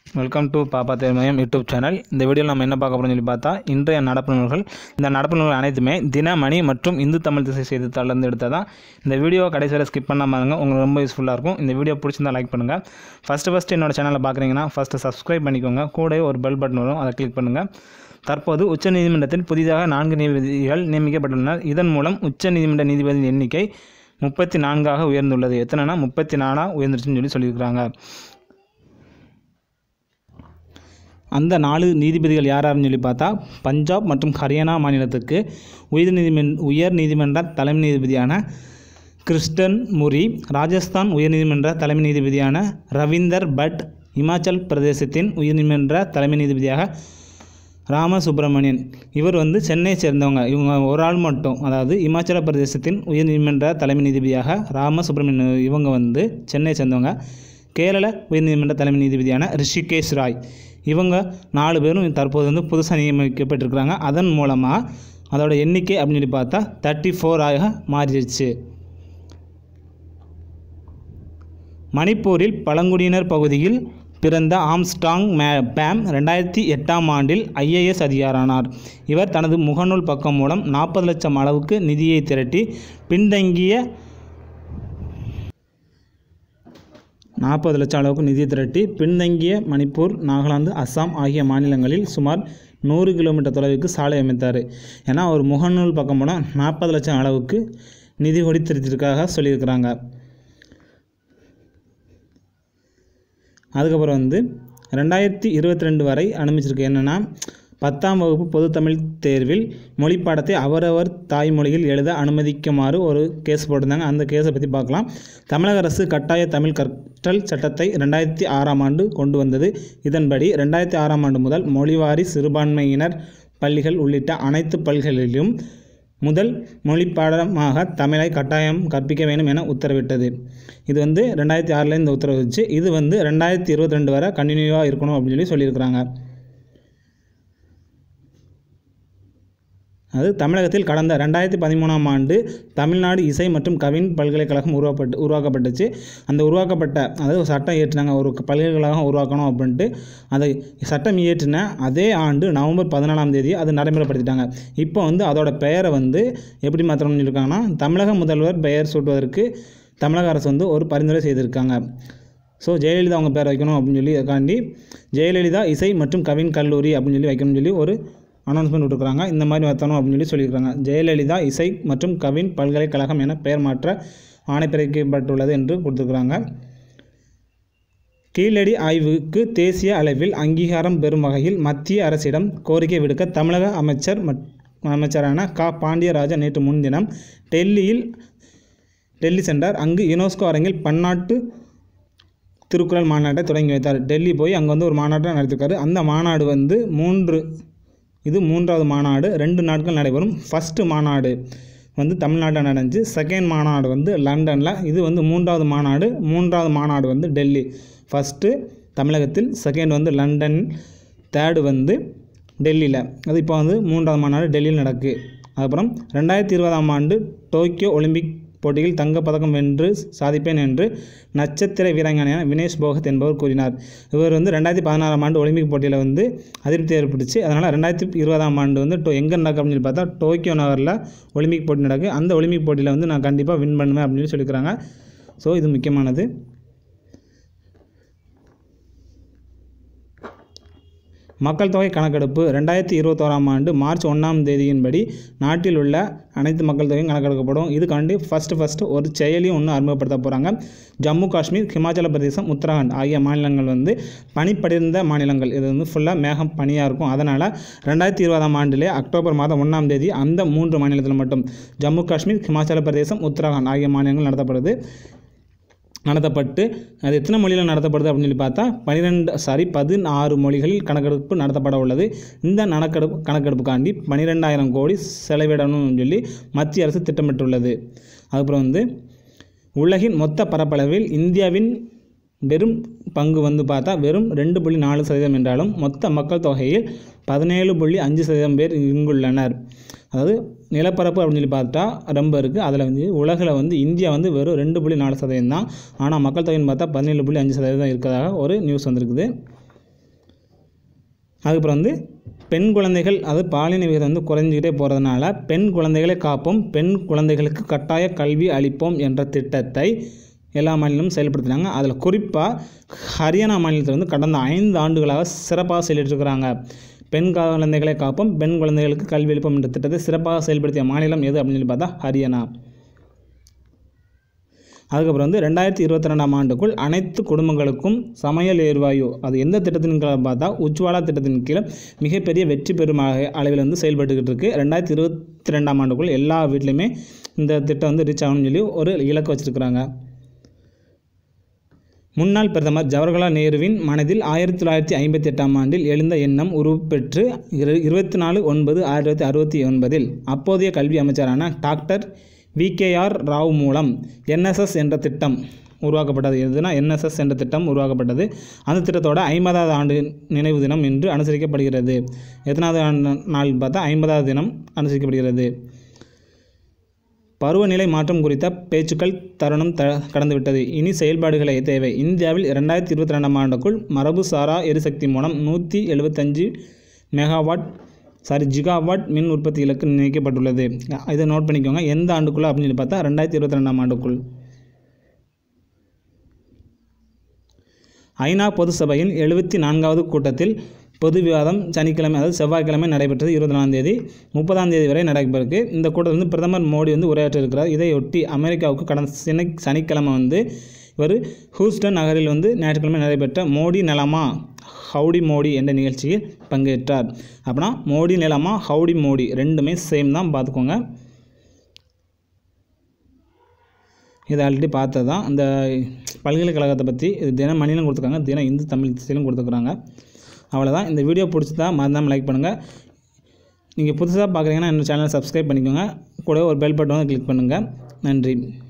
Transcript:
Welcome to பாப்பா தேர்மயம் YouTube channel. இந்த வீடியோவில் நம்ம என்ன பார்க்க போகிறோம்னு சொல்லி பார்த்தா, இன்றைய நடப்பு நூல்கள். இந்த நடப்பு நூல்கள் அனைத்துமே தினமணி மற்றும் இந்து தமிழ் திசை செய்தித்தாளிலிருந்து எடுத்ததான். இந்த வீடியோ கடைசி வரை ஸ்கிப் பண்ணாமல் பாருங்க, உங்களுக்கு ரொம்ப யூஸ்ஃபுல்லாக இருக்கும். இந்த வீடியோ பிடிச்சிருந்தா லைக் பண்ணுங்கள். ஃபஸ்ட்டு என்னோட சேனலை பார்க்குறீங்கன்னா ஃபஸ்ட்டு சப்ஸ்கிரைப் பண்ணிக்கோங்க. கூட ஒரு பெல் பட்டன் வரும், அதை கிளிக் பண்ணுங்கள். தற்போது உச்சநீதிமன்றத்தில் புதிதாக 4 நீதிபதிகள் நியமிக்கப்பட்டுள்ளனர். இதன் மூலம் உச்சநீதிமன்ற நீதிபதியின் எண்ணிக்கை 34ஆக உயர்ந்துள்ளது. எத்தனைனா 34 உயர்ந்துருச்சுன்னு சொல்லியிருக்கிறாங்க. அந்த 4 நீதிபதிகள் யாராருன்னு சொல்லி பார்த்தா, பஞ்சாப் மற்றும் ஹரியானா மாநிலத்துக்கு உயர் நீதிமன்ற தலைமை நீதிபதியான கிருஷ்ணன் முரி, ராஜஸ்தான் உயர்நீதிமன்ற தலைமை நீதிபதியான ரவீந்தர் பட், இமாச்சல் பிரதேசத்தின் உயர்நீதிமன்ற தலைமை நீதிபதியாக ராமசுப்ரமணியன். இவர் சென்னையை சேர்ந்தவங்க. இவங்க ஒரு ஆள் மட்டும், அதாவது இமாச்சல பிரதேசத்தின் உயர்நீதிமன்ற தலைமை நீதிபதியாக ராமசுப்ரமணியன் இவங்க சென்னையை சேர்ந்தவங்க. கேரள உயர்நீதிமன்ற தலைமை நீதிபதியான ரிஷிகேஷ் ராய். இவங்க 4 பேரும் தற்போது புதுசாக நியமிக்கப்பட்டிருக்கிறாங்க. அதன் மூலமாக அதோட எண்ணிக்கை அப்படின்னு சொல்லி பார்த்தா 34ஆக மாறிடுச்சு. மணிப்பூரில் பழங்குடியினர் பகுதியில் பிறந்த ஆம்ஸ்ட்ராங் பேம் 2008ஆம் ஆண்டில் IAS அதிகாரியானார். இவர் தனது முகநூல் பக்கம் மூலம் 40 லட்சம் அளவுக்கு நிதியை திரட்டி பின்தங்கிய 40 லட்சம் அளவுக்கு நிதி திரட்டி பின்தங்கிய மணிப்பூர், நாகாலாந்து, அஸ்ஸாம் ஆகிய மாநிலங்களில் சுமார் 100 கிலோமீட்டர் தொலைவுக்கு சாலை அமைத்தார். ஏன்னா ஒரு முகநூல் பக்கம் மூலம் 40 லட்சம் அளவுக்கு நிதி கொடி திரட்டியிருக்காக சொல்லியிருக்கிறாங்க. அதுக்கப்புறம் 2022 வரை அனுமதிச்சிருக்கு. என்னென்னா 10ஆம் வகுப்பு பொதுத்தமிழ் தேர்வில் மொழி பாடத்தை அவரவர் தாய்மொழியில் எழுத அனுமதிக்குமாறு ஒரு கேஸ் போட்டிருந்தாங்க. அந்த கேஸை பற்றி பார்க்கலாம். தமிழக அரசு கட்டாய தமிழ் கற்றல் சட்டத்தை 2006ஆம் ஆண்டு கொண்டு வந்தது. இதன்படி 2006ஆம் ஆண்டு முதல் மொழிவாரி சிறுபான்மையினர் பள்ளிகள் உள்ளிட்ட அனைத்து பள்ளிகளிலும் முதல் மொழி பாடமாக தமிழை கட்டாயம் கற்பிக்க வேண்டும் என உத்தரவிட்டது. இது 2006 இந்த உத்தரவு வச்சு, இது 2022 வரை கண்டினியூவாக இருக்கணும் அப்படின்னு சொல்லியிருக்கிறாங்க. அது தமிழகத்தில் கடந்த 2013ஆம் ஆண்டு தமிழ்நாடு இசை மற்றும் கவின் பல்கலைக்கழகம் உருவாக்கப்பட்டுச்சு. அந்த உருவாக்கப்பட்ட, அதாவது சட்டம் இயற்றினாங்க, ஒரு பல்கலைக்கழகம் உருவாக்கணும் அப்படின்ட்டு. அதை சட்டம் இயற்றின அதே ஆண்டு நவம்பர் 14ஆம் தேதி அது நடைமுறைப்படுத்திட்டாங்க. இப்போ அதோட பெயரை எப்படி மாற்றணும்னு சொல்லியிருக்காங்கன்னா, தமிழக முதல்வர் பெயர் சூட்டுவதற்கு தமிழக அரசு ஒரு பரிந்துரை செய்திருக்காங்க. ஸோ ஜெயலலிதா அவங்க பேர் வைக்கணும் அப்படின்னு சொல்லி அதுக்காண்டி ஜெயலலிதா இசை மற்றும் கவின் கல்லூரி அப்படின்னு சொல்லி வைக்கணும்னு சொல்லி ஒரு அனௌன்ஸ்மெண்ட் விட்டுருக்காங்க. இந்த மாதிரி மாற்றணும் அப்படின்னு சொல்லியிருக்காங்க. ஜெயலலிதா இசை மற்றும் கவின் பல்கலைக்கழகம் என பெயர் மாற்ற ஆணை பிறப்பிக்கப்பட்டுள்ளது என்று கொடுத்துருக்குறாங்க. கீழடி ஆய்வுக்கு தேசிய அளவில் அங்கீகாரம் பெறும் வகையில் மத்திய அரசிடம் கோரிக்கை விடுக்க தமிழக அமைச்சரான பாண்டியராஜன் நேற்று முன்தினம் டெல்லி சென்றார். அங்கு யுனெஸ்கோ அரங்கில் பன்னாட்டு திருக்குறள் மாநாட்டை தொடங்கி வைத்தார். டெல்லி போய் அங்கே ஒரு மாநாட்டை நடத்திருக்காரு. அந்த மாநாடு இது 3வது மாநாடு. 2 நாட்கள் நடைபெறும். ஃபஸ்ட்டு மாநாடு தமிழ்நாட்டில் நடந்துச்சு. செகண்ட் மாநாடு லண்டனில். இது 3வது மாநாடு. 3வது மாநாடு டெல்லி. ஃபஸ்ட்டு தமிழகத்தில், செகண்ட் லண்டன், தேர்டு டெல்லியில். அது இப்போ 3வது மாநாடு டெல்லியில் நடக்கு. அதுக்கப்புறம் 2020ஆம் ஆண்டு டோக்கியோ ஒலிம்பிக் போட்டியில் தங்கப்பதக்கம் வென்று சாதிப்பேன் என்று நட்சத்திர வீராங்கனையான வினேஷ் போகத் என்பவர் கூறினார். இவர் 2016ஆம் ஆண்டு ஒலிம்பிக் போட்டியில் அதிருப்தி ஏற்பட்டுச்சு. அதனால் 2020ஆம் ஆண்டு எங்கே நடக்கும் அப்படின்னு சொல்லி பார்த்தா டோக்கியோ நகரில் ஒலிம்பிக் போட்டி நடக்கு. அந்த ஒலிம்பிக் போட்டியில் நான் கண்டிப்பாக வின் பண்ணுவேன் அப்படின்னு சொல்லியிருக்கிறாங்க. ஸோ இது முக்கியமானது. மக்கள் தொகை கணக்கெடுப்பு 2021ஆம் ஆண்டு மார்ச் 1ஆம் தேதியின்படி நாட்டில் உள்ள அனைத்து மக்கள் தொகையும் கணக்கெடுக்கப்படும். இதுக்காண்டி ஃபஸ்ட்டு ஒரு செயலியும் அறிமுகப்படுத்த போகிறாங்க. ஜம்மு காஷ்மீர், ஹிமாச்சல பிரதேசம், உத்தரகாண்ட் ஆகிய மாநிலங்கள் பனிப்படைந்த மாநிலங்கள். இது ஃபுல்லாக மேகம் பனியாக இருக்கும். அதனால் 2020ஆம் ஆண்டிலே அக்டோபர் மாதம் 1ஆம் தேதி அந்த 3 மாநிலத்தில் மட்டும் ஜம்மு காஷ்மீர், ஹிமாச்சல பிரதேசம், உத்தரகாண்ட் ஆகிய மாநிலங்கள் நடத்தப்பட்டு அது எத்தனை மொழியில் நடத்தப்படுது அப்படின்னு சொல்லி பார்த்தா 16 மொழிகளில் கணக்கெடுப்பு நடத்தப்பட உள்ளது. இந்த கணக்கெடுப்புக்காண்டி 12,000 கோடி செலவிடணும்னு சொல்லி மத்திய அரசு திட்டமிட்டுள்ளது. அதுக்கப்புறம் உலகின் மொத்த பரப்பளவில் இந்தியாவின் வெறும் பங்கு பார்த்தா வெறும் 2.4% என்றாலும் மொத்த மக்கள் தொகையில் 17.5% பேர் இங்குள்ளனர். அதாவது நிலப்பரப்பு அப்படின்னு சொல்லி பார்த்தா ரொம்ப இருக்குது. அதில் உலகில் இந்தியா வெறும் 2.4% தான். ஆனால் மக்கள் தொகைன்னு பார்த்தா 17.5% இருக்கிறதாக ஒரு நியூஸ் வந்திருக்குது. அதுக்கப்புறம் வந்து பெண் குழந்தைகள் அது பாலின விகிதம் வந்து குறைஞ்சிக்கிட்டே போகிறதுனால பெண் குழந்தைகளை காப்போம், பெண் குழந்தைகளுக்கு கட்டாய கல்வி அளிப்போம் என்ற திட்டத்தை எல்லா மாநிலமும் செயல்படுத்தினாங்க. அதில் குறிப்பாக ஹரியானா மாநிலத்தில் வந்து கடந்த 5 ஆண்டுகளாக சிறப்பாக செயல்பட்டுருக்கிறாங்க. பெண் குழந்தைகளை காப்போம், பெண் குழந்தைகளுக்கு கல்வி அளிப்போம் என்ற திட்டத்தை சிறப்பாக செயல்படுத்திய மாநிலம் எது அப்படின்னு சொல்லி பார்த்தா ஹரியானா. அதுக்கப்புறம் வந்து 2022ஆம் ஆண்டுக்குள் அனைத்து குடும்பங்களுக்கும் சமையல் எரிவாயு அது எந்த திட்டத்தின் கீழே பார்த்தா உஜ்வாலா திட்டத்தின் கீழே மிகப்பெரிய வெற்றி பெறும் அளவில் வந்து செயல்பட்டுக்கிட்டு இருக்குது. 2022ஆம் ஆண்டுக்குள் எல்லா வீட்லையுமே இந்த திட்டம் வந்து ரீச் ஆகணும்னு சொல்லி ஒரு இலக்கு வச்சுருக்கிறாங்க. முன்னாள் பிரதமர் ஜவஹர்லால் நேருவின் மனதில் 1958ஆம் ஆண்டில் எழுந்த எண்ணம் உருப்பெற்று 24/9/1969 அப்போதைய கல்வி அமைச்சரான டாக்டர் VKR ராவ் மூலம் NSS என்ற திட்டம் உருவாக்கப்பட்டது. எதுனா NSS என்ற திட்டம் உருவாக்கப்பட்டது. அந்த திட்டத்தோட 50வது ஆண்டு நினைவு தினம் இன்று அனுசரிக்கப்படுகிறது. எத்தனாவது நாள் பார்த்தா 50வது தினம் அனுசரிக்கப்படுகிறது. பருவநிலை மாற்றம் குறித்த பேச்சுக்கள் தருணம் கடந்துவிட்டது. இனி செயல்பாடுகளை தேவை. இந்தியாவில் 2022ஆம் ஆண்டுக்குள் மரபுசாரா எரிசக்தி மூலம் 175 ஜிகாவாட் மின் உற்பத்தி இலக்கு நிர்ணயிக்கப்பட்டுள்ளது. இதை நோட் பண்ணிக்கோங்க. எந்த ஆண்டுக்குள்ள அப்படின்னு சொல்லி பார்த்தா 2022ஆம் ஆண்டுக்குள். ஐநா பொது சபையின் 74வது கூட்டத்தில் பொது விவாதம் சனிக்கிழமை அதாவது செவ்வாய்க்கிழமை நடைபெற்றது. 24ஆம் தேதி 30ஆம் தேதி வரை நடைபெறுக்கு. இந்த கூட்டத்தில் வந்து பிரதமர் மோடி வந்து உரையாற்ற இருக்கிறார். இதையொட்டி அமெரிக்காவுக்கு கடந்த சனிக்கிழமை வந்து இவர் ஹூஸ்டன் நகரில் வந்து ஞாயிற்றுக்கிழமை நடைபெற்ற மோடி நலமா ஹவுடி மோடி என்ற நிகழ்ச்சியில் பங்கேற்றார். அப்படின்னா மோடி நிலமா ஹவுடி மோடி ரெண்டுமே சேம் தான், பார்த்துக்கோங்க. இது ஆல்ரெடி பார்த்தது தான். இந்த பல்கலைக்கழகத்தை பற்றி இது தினமணிலும் கொடுத்துருக்காங்க, தின இந்து தமிழ் திசையிலும் கொடுத்துருக்குறாங்க. அவ்வளோதான். இந்த வீடியோ பிடிச்சதா மறந்தாமல் லைக் பண்ணுங்கள். நீங்கள் புதுசாக பார்க்குறீங்கன்னா என்னோட சேனலை சப்ஸ்கிரைப் பண்ணிக்கோங்க. கூட ஒரு பெல் பட்டன் வந்து கிளிக் பண்ணுங்கள். நன்றி.